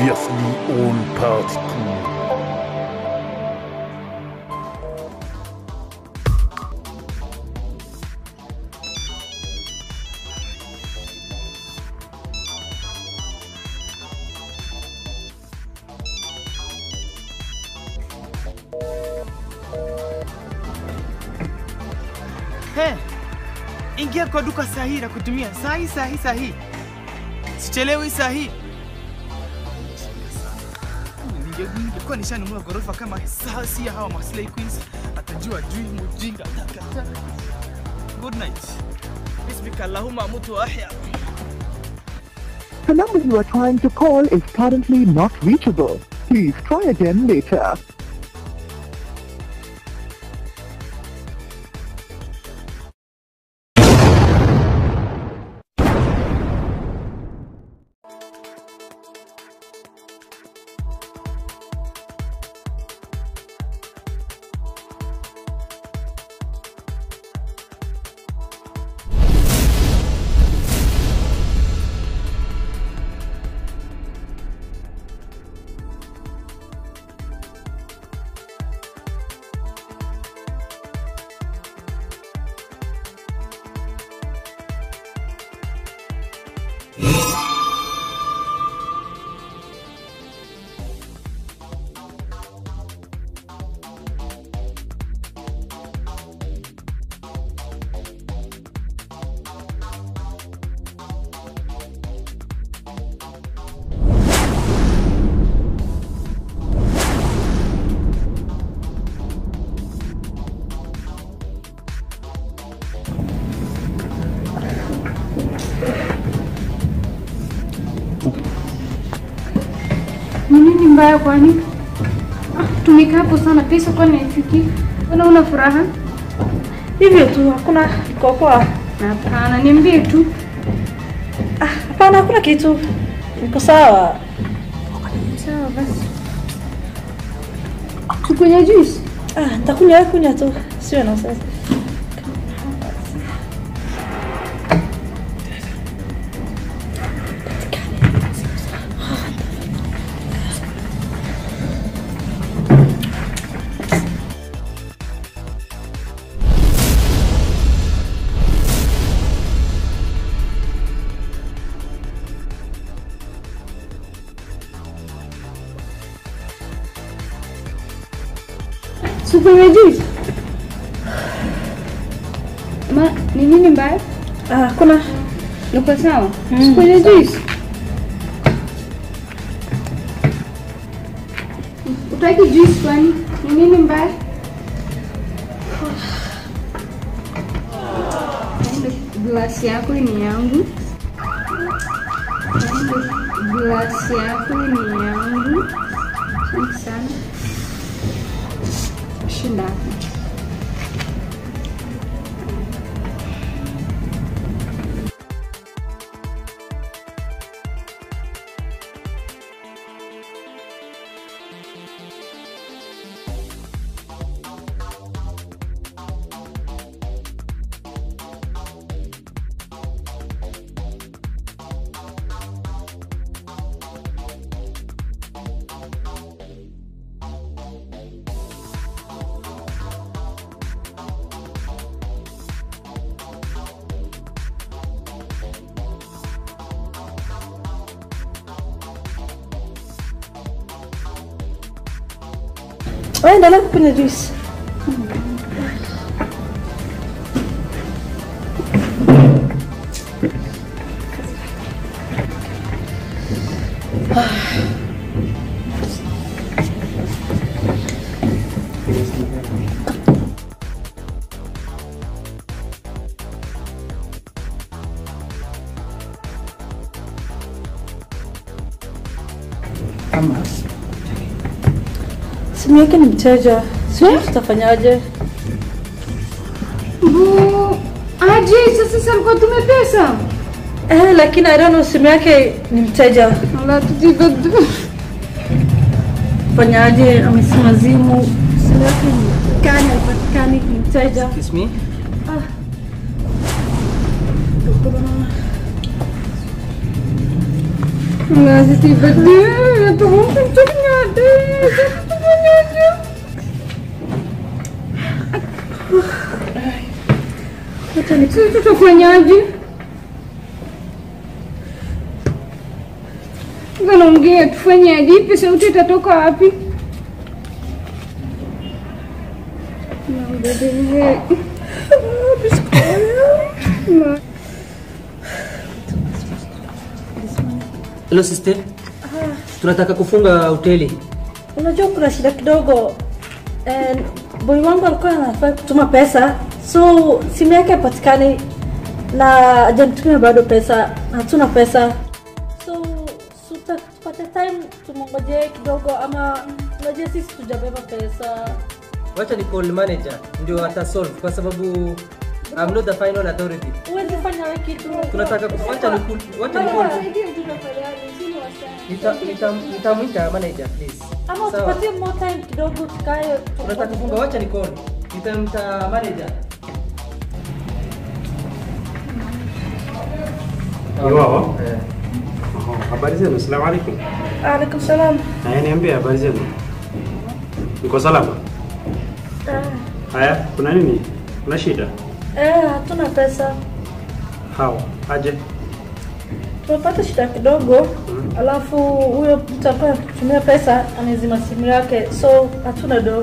previously on part 2. Ingia kwa duka sahihi na kutumia sahihi. Sichelewi sahihi. Ningekuwa nishanunua gorofa kama sasa ya hawa Maslay Queens atajua juu mjinga atakata. Good night. Bismika Allahumma mutu wa ahya. The number you are trying to call is currently not reachable. Please try again later. Nini mbaya kwani? Tumika hapo sana pesa kwani haifiki. Una furaha? Hivyo tu hakuna kokoa. Hapana, niambie tu. Hapana hakuna kitu. Niko sawa. Sawa basi. Tukunywe juice? Nitakunywa tu. Sio na sasa. Sukunywe juice? Ni nini mbaya? Kuna uko sawa? Sukunywe juice? Utaki juice kwani? Ni nini mbaya? Glasi yako ni yangu. Glasi yako ni yangu. Asante sana. Shinda. Endelea kunywa juice. Simu yake ni mteja. Sio tutafanyaje? Aje sasa alikuwa tume pesa. Lakini I don't know simu yake ni mteja. Allah tujigodu. Fanyaje amesema simu yake ni kani alipatikani ni mteja. Excuse me. Allah tujigodu. Sisi tutafanyaje? Naongea tufanyaje? Pesa yote itatoka wapi? Hello sister. Tunataka kufunga hoteli. Unajua kuna shida kidogo. Boy wangu alikuwa anafaa kutuma pesa. So simu yake hapatikani na hajanitumia bado pesa. Hatuna pesa. So tupate time tumongojee kidogo ama unajua sisi tujabeba pesa. Wacha ni call manager ndio ata solve kwa sababu I'm not the final authority. Uweze fanya wewe kitu. Tunataka kufuata ni call. Wacha ni call. Nitamwita manager please. Ama tupatie more time kidogo tukae. Tunataka kufunga, wacha ni call. Nitamta manager. Yo. Habari zenu? Asalamu alaykum. Alaykum salam. Niambie habari zenu. Uko salama? Haya, kuna nini? Kuna shida? Hatuna pesa. Hao, aje. Tunapata shida kidogo. Alafu huyo mtu ambaye anatumia pesa amezima simu yake. So hatuna do.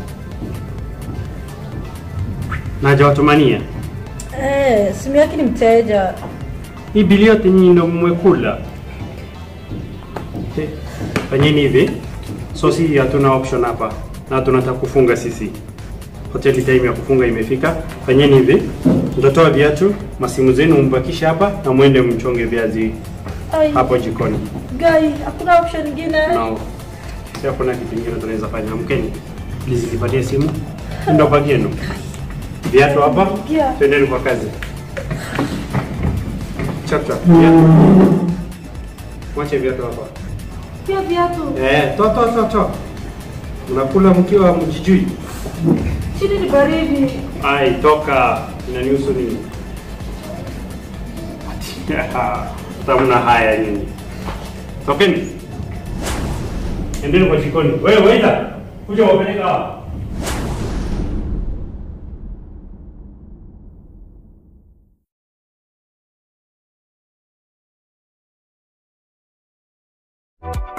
Naja watumania. Simu yake ni mteja. Hii bili yote nyinyi ndio mmekula. Fanyeni hivi. So si hatuna option hapa. Na tunataka kufunga sisi. Hoteli time ya kufunga imefika. Fanyeni hivi. Mtatoa viatu, masimu zenu mbakisha hapa na muende mchonge viazi hapo jikoni. Guy, hakuna option nyingine. No. Sio kuna kitu kingine tunaweza fanya. Mkeni. Please nipatie simu. Ndio bagi yenu. Viatu hapa. Twendeni kwa kazi. Chap chap. Wacha viatu hapa. Pia viatu. Toa. Unakula mkiwa mjijui. Chini ni baridi. Ai, toka. Inanihusu nini? Tamna haya nini? Tokeni. Endeni kwa jikoni. Wewe waita. Kuja wapeleka hapa. you